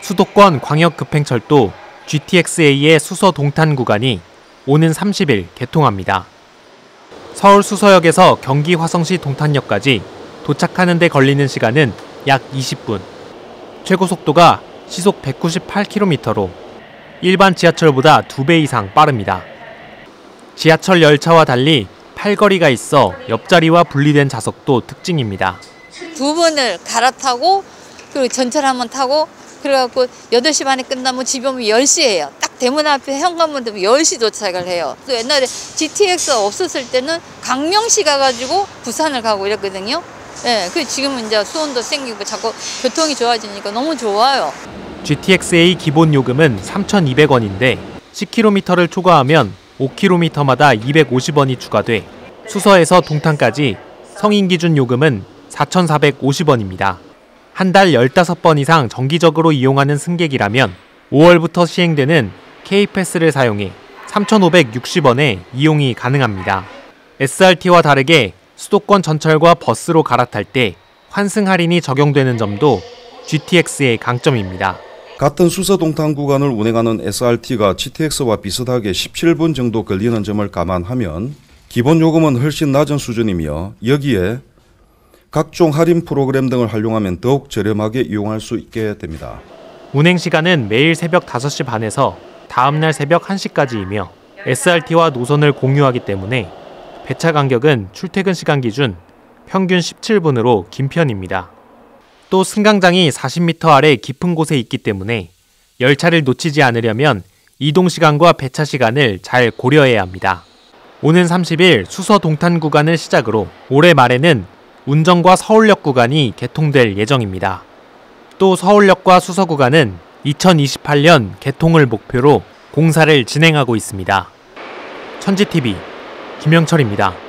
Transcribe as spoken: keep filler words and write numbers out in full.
수도권 광역급행철도 지티엑스에이의 수서 동탄 구간이 오는 삼십 일 개통합니다. 서울 수서역에서 경기 화성시 동탄역까지 도착하는 데 걸리는 시간은 약 이십 분. 최고 속도가 시속 백구십팔 킬로미터로 일반 지하철보다 두 배 이상 빠릅니다. 지하철 열차와 달리 팔거리가 있어 옆자리와 분리된 좌석도 특징입니다. 두 번을 갈아타고 그리고 전철 한번 타고 그래갖고 여덟 시 반에 끝나면 집에 오면 열 시예요. 딱 대문 앞에 현관문 되면 열 시 도착을 해요. 또 옛날에 지티엑스가 없었을 때는 강명시 가가지고 부산을 가고 이랬거든요. 예, 그 지금은 이제 수원도 생기고 자꾸 교통이 좋아지니까 너무 좋아요. 지티엑스에이 기본 요금은 삼천이백 원인데 십 킬로미터를 초과하면 오 킬로미터마다 이백오십 원이 추가돼 수서에서 동탄까지 성인 기준 요금은 사천사백오십 원입니다. 한 달 열다섯 번 이상 정기적으로 이용하는 승객이라면 오월부터 시행되는 K패스를 사용해 삼천오백육십 원에 이용이 가능합니다. 에스알티와 다르게 수도권 전철과 버스로 갈아탈 때 환승 할인이 적용되는 점도 지티엑스의 강점입니다. 같은 수서 동탄 구간을 운행하는 에스알티가 지티엑스와 비슷하게 십칠 분 정도 걸리는 점을 감안하면 기본 요금은 훨씬 낮은 수준이며 여기에 각종 할인 프로그램 등을 활용하면 더욱 저렴하게 이용할 수 있게 됩니다. 운행 시간은 매일 새벽 다섯 시 반에서 다음 날 새벽 한 시까지이며 에스알티와 노선을 공유하기 때문에 배차 간격은 출퇴근 시간 기준 평균 십칠 분으로 긴 편입니다. 또 승강장이 사십 미터 아래 깊은 곳에 있기 때문에 열차를 놓치지 않으려면 이동 시간과 배차 시간을 잘 고려해야 합니다. 오는 삼십 일 수서 동탄 구간을 시작으로 올해 말에는 운정과 서울역 구간이 개통될 예정입니다. 또 서울역과 수서 구간은 이천이십팔 년 개통을 목표로 공사를 진행하고 있습니다. 천지티비 김영철입니다.